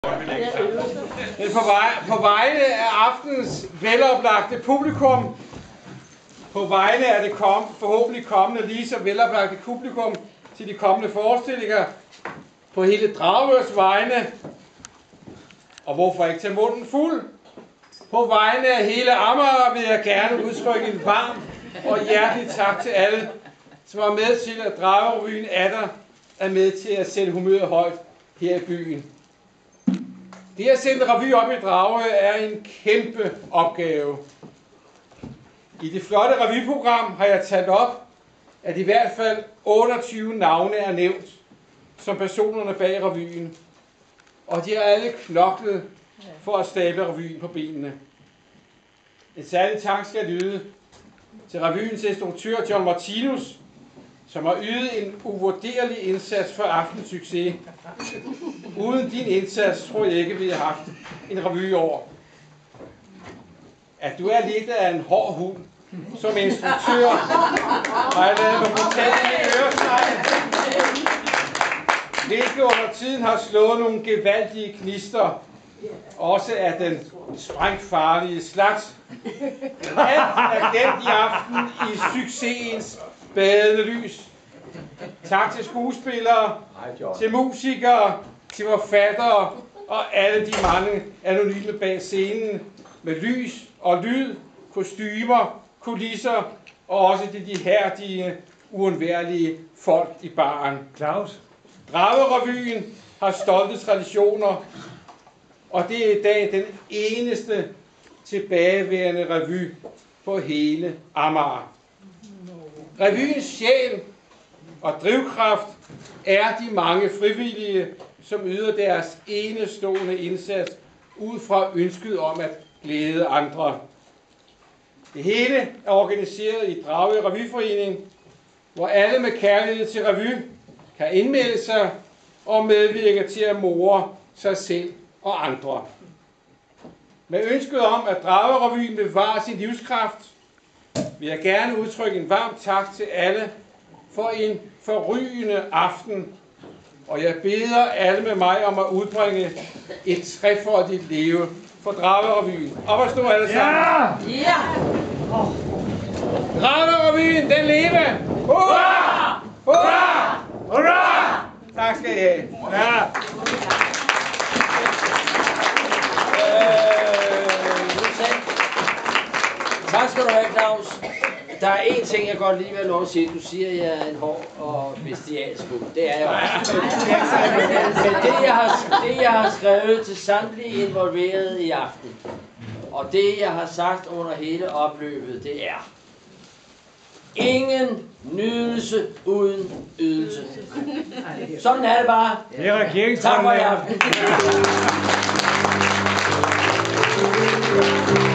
På vegne af aftens veloplagte publikum, på vegne af det forhåbentlig kommende lige så veloplagte publikum til de kommende forestillinger, på hele Dragørs vegne, og hvorfor ikke tage munden fuld, på vegne af hele Amager vil jeg gerne udtrykke en varm og hjertelig tak til alle, som var med til at Dragerevyen atter er med til at sætte humøret højt her i byen. Det at sende revy op i Dragør er en kæmpe opgave. I det flotte revyprogram har jeg taget op, at i hvert fald 28 navne er nævnt som personerne bag revyen. Og de har alle knoklet for at stable revyen på benene. En særlig tak skal lyde til revyens instruktør John Martinus, som har ydet en uvurderlig indsats for aftens succes. Uden din indsats tror jeg ikke, vi har haft en revy over. At du er lidt af en hård hund som instruktør, har jeg lavet mig fortælle i øresneglen, hvilket under tiden har slået nogle gevaldige gnister, også af den sprængfarlige slags. Alt er gemt i aften i succesens badende lys. Tak til skuespillere, til musikere, til forfattere og alle de mange anonyme bag scenen med lys og lyd, kostymer, kulisser og også til de herdige, uundværlige folk i baren. Claus? Dragerevyen har stolte traditioner, og det er i dag den eneste tilbageværende revy på hele Amager. Revyens sjæl og drivkraft er de mange frivillige, som yder deres enestående indsats ud fra ønsket om at glæde andre. Det hele er organiseret i Dragør Revyforening, hvor alle med kærlighed til revy kan indmelde sig og medvirke til at more sig selv og andre. Med ønsket om, at Dragerevyen bevarer sin livskraft, vil jeg gerne udtrykke en varm tak til alle for en forrygende aften, og jeg beder alle med mig om at udbringe et trefoldigt leve for Dragerevyen. Op at stå alle sammen! Ja! Dragerevyen, den leve! Hurra! Hurra! Hurra! Tak skal I have. Ja. Tak skal du have, Claus. Der er én ting, jeg godt lige vil have lov at sige. Du siger, at jeg er en hård og bestialsk hund. Det er jeg også. Men det, jeg har skrevet til samtlige involverede i aften, og det, jeg har sagt under hele opløbet, det er: ingen nydelse uden ydelse. Sådan er det bare. Det er regeringsgrundlaget. Tak for i aften.